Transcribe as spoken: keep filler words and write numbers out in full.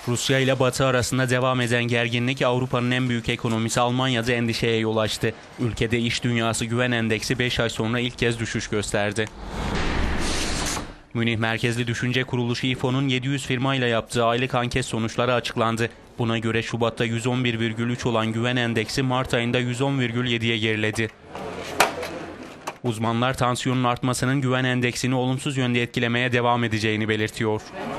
Rusya ile Batı arasında devam eden gerginlik Avrupa'nın en büyük ekonomisi Almanya'da endişeye yol açtı. Ülkede iş dünyası güven endeksi beş ay sonra ilk kez düşüş gösterdi. Münih merkezli düşünce kuruluşu İFO'nun yedi yüz firmayla yaptığı aylık anket sonuçları açıklandı. Buna göre Şubat'ta yüz on bir virgül üç olan güven endeksi Mart ayında yüz on virgül yediye geriledi. Uzmanlar tansiyonun artmasının güven endeksini olumsuz yönde etkilemeye devam edeceğini belirtiyor.